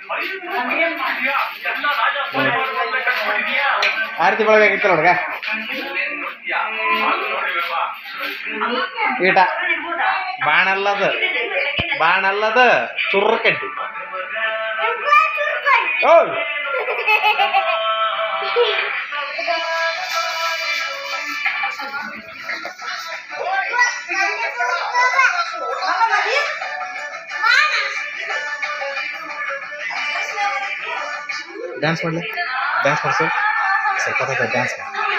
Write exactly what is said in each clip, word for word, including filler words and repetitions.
ಆರತಿ ಬೆಳಗಾಗಿತ್ತಲ್ಲ ಹುಡುಗ ಈಟ ಬಾಣಲ್ಲದ ಬಾಣಲ್ಲದ ಚುರ್ರ ಕಡ್ಡಿ ಓ ಡ್ಯಾನ್ಸ್ ಮಾಡಲಿ ಡ್ಯಾನ್ಸ್ ಮಾಡಿಸು ಸ್ವಲ್ಪ ಡ್ಯಾನ್ಸ್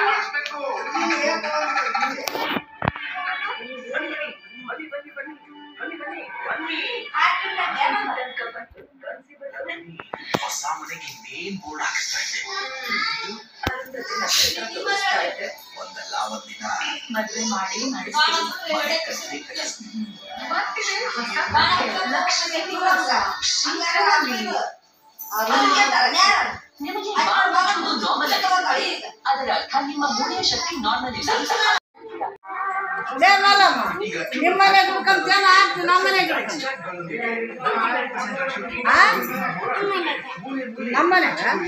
ಮದುವೆ ಮಾಡಿ ಅದರ ಅರ್ಥ ನಿಮ್ಮ ಮೂಳೆಯ ಶಕ್ತಿ ನಾರ್ಮಲ್ ಇಲ್ಲ. ನಿಮ್ಮ ಮನೆ ದುಡ್ಕೊಂತೇನ ನಮ್ಮ ಮನೆ ನಮ್ಮ ಮನೆ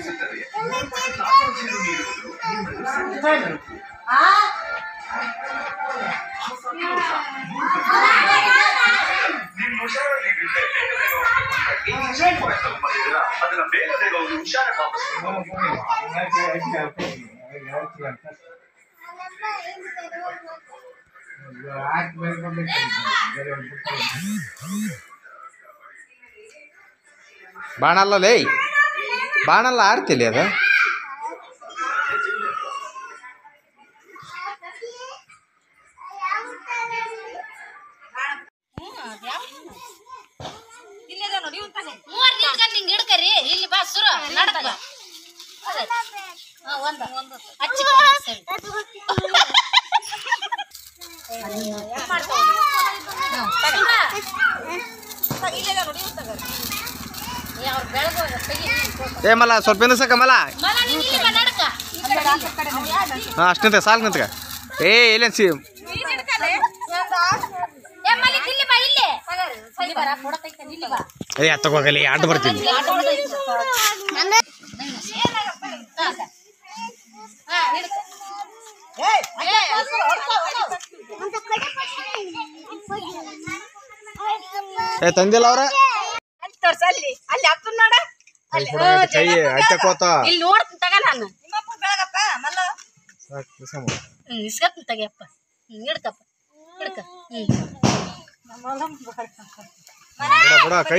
ಅದನ್ನ ಬೇಗ ಬೇಗ ಒಂದು ಹುಷಾರ ಬಾಣಲ್ಲ ಲೇ ಬಾಣಲ್ಲ ಆರ್ತಿಲಿ ಅದ ಹಿಡ್ಕರಿ ಇಲ್ಲಿ ಬಾ ಸುರ ನಡ್ದಾಗ ಒಂದು ಹಚ್ಚಿ ಏ ಮಲ್ಲ ಸ್ವಲ್ಪ ನಿಂದ್ರಸಕ್ಕ ಮಲ್ಲ ಹಾಂ ಅಷ್ಟು ನಿಂತ ಸಾಲು ನಿಂತ್ಕ ಏ ಇಲ್ಲೇನು ಸಿ ಏ ತಗೋಗಲಿ ಅಡ್ಡ ಬರ್ತೀನಿ ಏ ತಂದಿಲ್ಲ ಅವ್ರ ಅಲ್ಲಿ ಅಪ್ಪನ ನೋಡ ಕೈ ಹಚ್ಚಕೋತ ಇಲ್ಲಿ ನೋಡ್ತೀನಿ ತಗ ನಾನು ನಿಮ್ಮಪ್ಪ ಬೆಳಗಪ್ಪ ಮಲ್ಲ ಹ್ಮ್ ಇಸ್ಕತ್ತೀನಿ ತಗಿಯಪ್ಪ ಹ್ಮ್ ಹಿಡ್ಕಪ್ಪ ಹಿಡ್ಕ ಹ್ಮ್ ಬಿಡ ಕೈ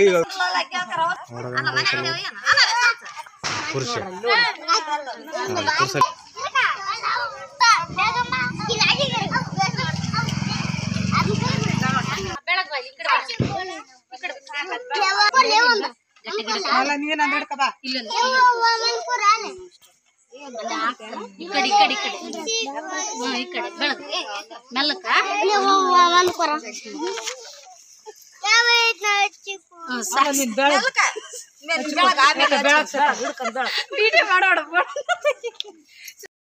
ಈ ಕಡೆ ಈ ಕಡೆ ಈ ಕಡೆ ಹ್ಮ್ ಈ ಕಡೆ ಬೆಳಗ್ ಮೆಲ್ಲಕ್ಕ ಮಾಡೋಣ